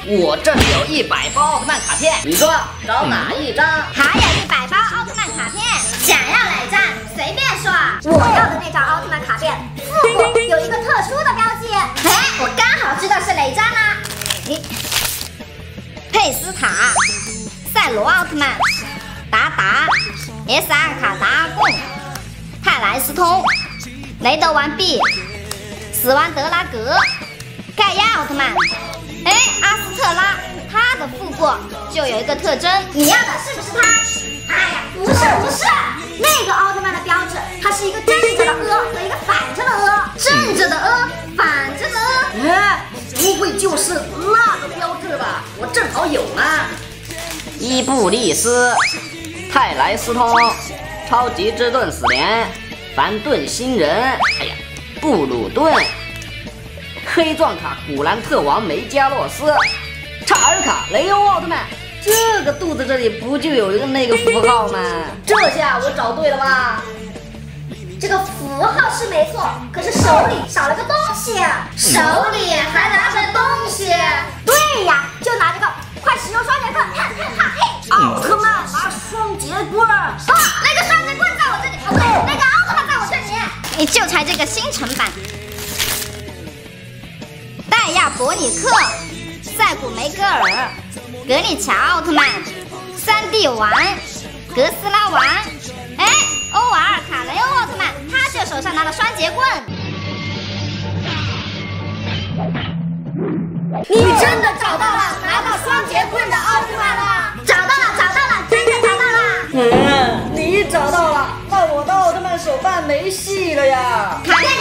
我这里有100包奥特曼卡片，你说找哪一张？ 还有100包奥特曼卡片，想要哪张随便说。我要的那张奥特曼卡片腹部有一个特殊的标记，哎，我刚好知道是哪张啦。佩斯塔、赛罗奥特曼、达达、SR 卡达贡、泰莱斯通、雷德完毕、死亡德拉格、盖亚奥特曼。哎，阿斯特拉，它的腹部就有一个特征，你要的是不是它？哎呀，不是，那个奥特曼的标志，它是一个正着的和一个反着的正着的反着的哎，不会就是那个标志吧？我正好有呢。伊布利斯、泰莱斯通、超级之盾死连、凡顿新人，哎呀，布鲁顿。黑钻卡古兰特王梅加洛斯，查尔卡雷欧奥特曼，这个肚子这里不就有一个那个符号吗？这下我找对了吧？ 这个符号是没错，可是手里少了个东西，手里还拿着东西。对呀，就拿这个，快使用双节棍！ 奥特曼拿双节棍。 那个双节棍在我这里，不对，那个奥特曼在我这里。你就猜这个新城版。戴亚伯里克、塞古梅戈尔、格里乔奥特曼、3D 王、格斯拉王，哎，欧瓦尔卡雷欧奥特曼，他就手上拿了双节棍。你真的找到了拿到双节棍的奥特曼了？找到了，真的找到了。 你找到了，那我的奥特曼手办没戏了呀！ 卡片